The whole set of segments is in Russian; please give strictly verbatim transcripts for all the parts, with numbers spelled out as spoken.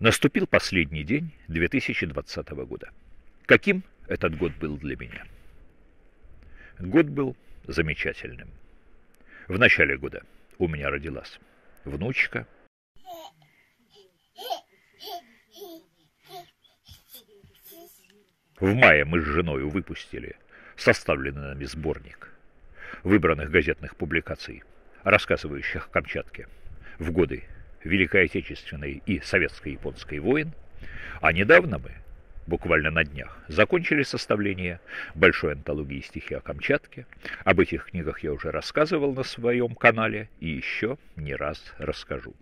Наступил последний день две тысячи двадцатого года. Каким этот год был для меня? Год был замечательным. В начале года у меня родилась внучка. В мае мы с женой выпустили составленный нами сборник выбранных газетных публикаций, рассказывающих о Камчатке в годы Великой Отечественной и Советско-японской войн, а недавно мы, буквально на днях, закончили составление большой антологии стихи о Камчатке. Об этих книгах я уже рассказывал на своем канале и еще не раз расскажу.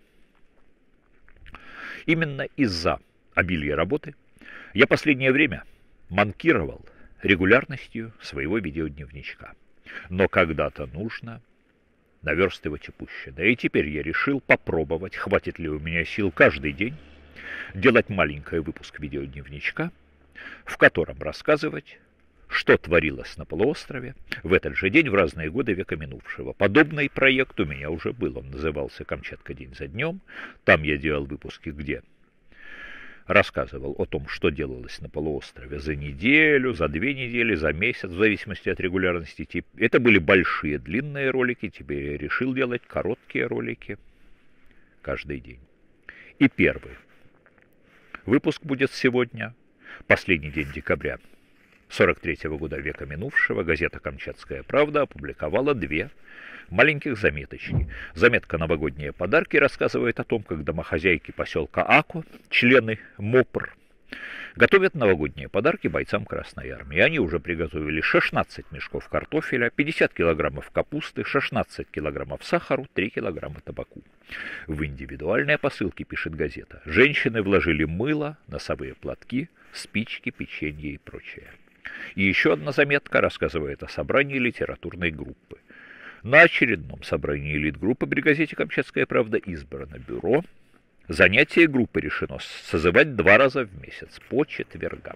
Именно из-за обилия работы я последнее время манкировал регулярностью своего видеодневничка. Но когда-то нужно наверстывать упущенное. И теперь я решил попробовать, хватит ли у меня сил каждый день делать маленький выпуск видеодневничка, в котором рассказывать, что творилось на полуострове в этот же день в разные годы века минувшего. Подобный проект у меня уже был, он назывался «Камчатка день за днем». Там я делал выпуски, где рассказывал о том, что делалось на полуострове за неделю, за две недели, за месяц, в зависимости от регулярности. Это были большие, длинные ролики, теперь я решил делать короткие ролики каждый день. И первый выпуск будет сегодня, последний день декабря сорок третьего года века минувшего. Газета «Камчатская правда» опубликовала две маленьких заметочки. Заметка «Новогодние подарки» рассказывает о том, как домохозяйки поселка Ако, члены МОПР, готовят новогодние подарки бойцам Красной Армии. Они уже приготовили шестнадцать мешков картофеля, пятьдесят килограммов капусты, шестнадцать килограммов сахара, три килограмма табаку. В индивидуальные посылки, пишет газета, женщины вложили мыло, носовые платки, спички, печенье и прочее. И еще одна заметка рассказывает о собрании литературной группы. На очередном собрании элит-группы при газете «Камчатская правда» избрано бюро. Занятие группы решено созывать два раза в месяц, по четвергам.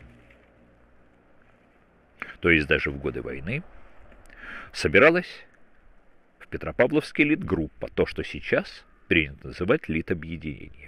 То есть даже в годы войны собиралась в Петропавловске элит-группа, то, что сейчас принято называть литобъединением.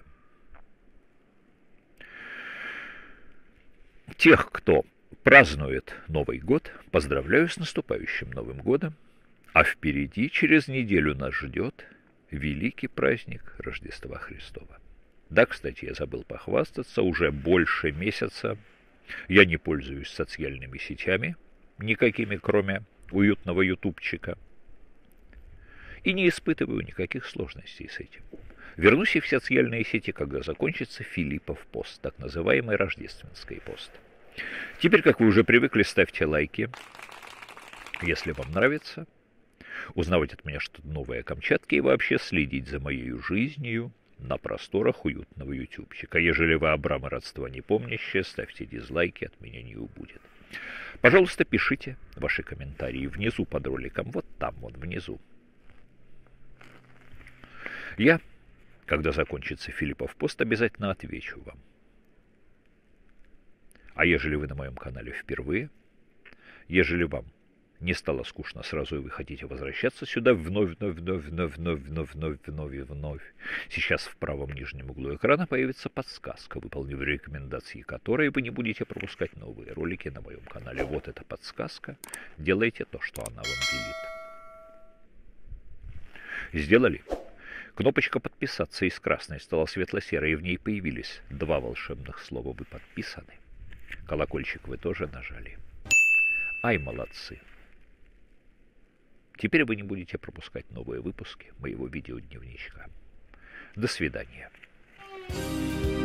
Тех, кто празднует Новый год, поздравляю с наступающим Новым годом. А впереди через неделю нас ждет великий праздник Рождества Христова. Да, кстати, я забыл похвастаться, уже больше месяца я не пользуюсь социальными сетями, никакими, кроме уютного ютубчика, и не испытываю никаких сложностей с этим. Вернусь и в социальные сети, когда закончится Филиппов пост, так называемый рождественский пост. Теперь, как вы уже привыкли, ставьте лайки, если вам нравится, узнавать от меня что-то новое о Камчатке и вообще следить за моей жизнью на просторах уютного ютубчика. Ежели вы Абрам и родства не помнящие, ставьте дизлайки, от меня не убудет. Пожалуйста, пишите ваши комментарии внизу под роликом, вот там, вот внизу. Я, когда закончится Филиппов пост, обязательно отвечу вам. А ежели вы на моем канале впервые, ежели вам не стало скучно сразу, и вы хотите возвращаться сюда вновь, вновь, вновь, вновь, вновь, вновь, вновь, вновь, вновь. Сейчас в правом нижнем углу экрана появится подсказка, выполнив рекомендации которой вы не будете пропускать новые ролики на моем канале. Вот эта подсказка. Делайте то, что она вам велит. Сделали? Кнопочка «Подписаться» из красной стала светло-серой, и в ней появились два волшебных слова «Вы подписаны». Колокольчик вы тоже нажали. Ай, молодцы! Теперь вы не будете пропускать новые выпуски моего видеодневничка. До свидания.